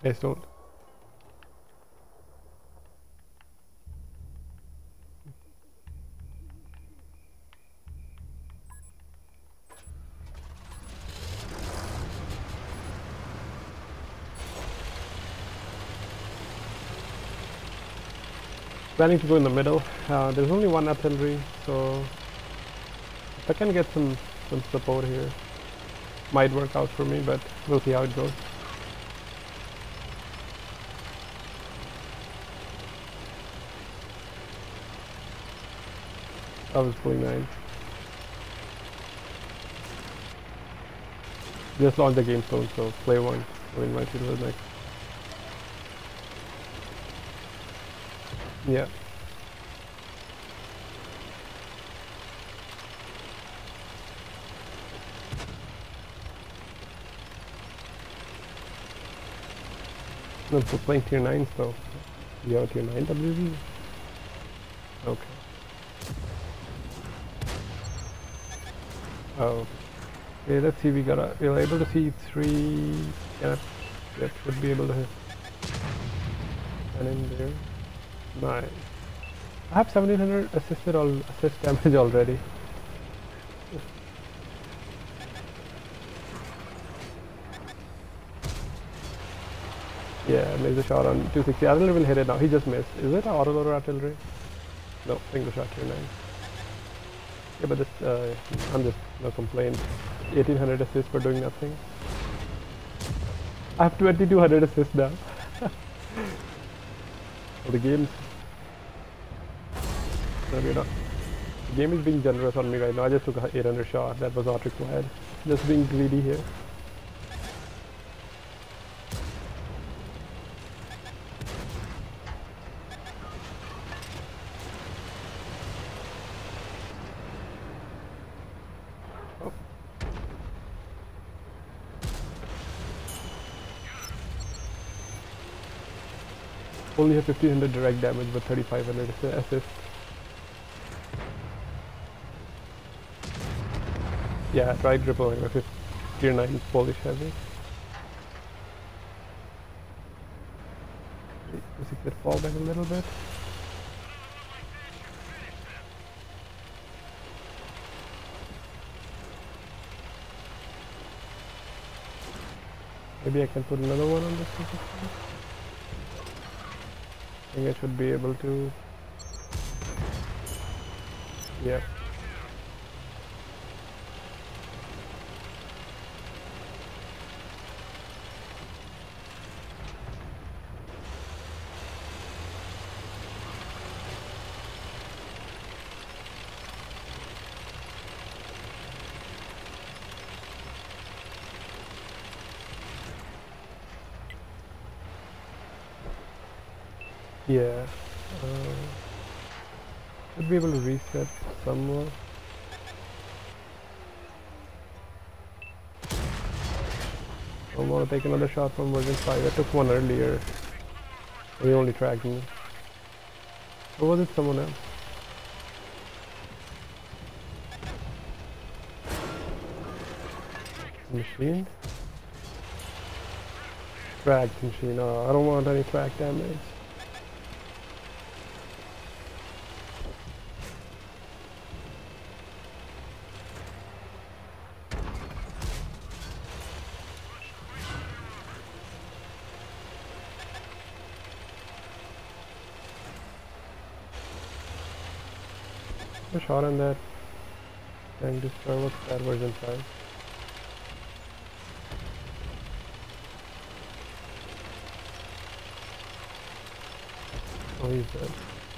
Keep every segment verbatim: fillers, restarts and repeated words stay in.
Guys, don't. Planning to go in the middle. Uh, there's only one artillery, so if I can get some some support here, might work out for me, but we'll see how it goes. I was pulling nine. Just launched the game zone, so play one. I'll invite you to the next. Yeah. No, for playing tier nines though. You have a tier nine W V? Okay. Oh. Okay, let's see, we got a, we're able to see three, yeah, yep, should be able to hit. And in there. Nice. I have seventeen hundred assisted all assist damage already. Yeah, laser shot on two sixty. Artillery will hit it now. He just missed. Is it auto loader artillery? No, single shot tier nine. Yeah, but this, uh, I'm just no complaint. eighteen hundred assists for doing nothing. I have twenty-two hundred assists now. Well, the game's no, we're not. The game is being generous on me right now. I just took a eight hundred shot. That was not required. Just being greedy here. Oh. Only have fifteen hundred direct damage, but thirty-five hundred assists. Yeah, I tried rippling with tier nine Polish heavy. Does it fall back a little bit? Maybe I can put another one on this position. I think I should be able to. Yeah. Yeah, uh, should be able to reset somewhere. I want to take another shot from version five. I took one earlier. He only tracked me. Or was it someone else? Machine? Tracked machine. Oh, I don't want any track damage. A shot on that tank destroyer. What's that version five? Oh, he's dead.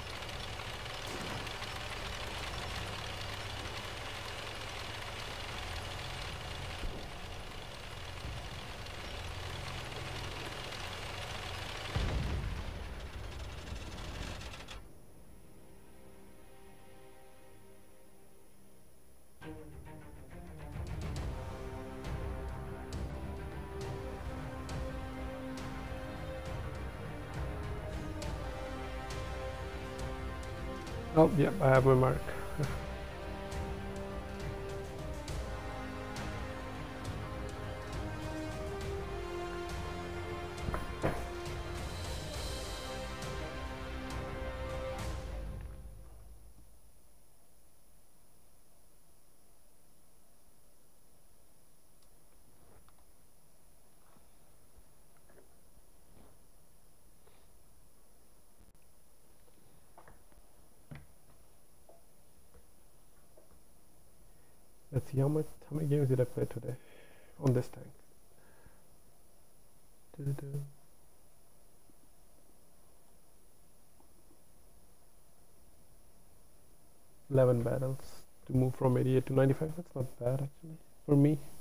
Oh, yep, I have my mark. see how much how many games did I play today on this tank. Doo-doo. eleven battles to move from eighty-eight to ninety-five. That's not bad actually for me.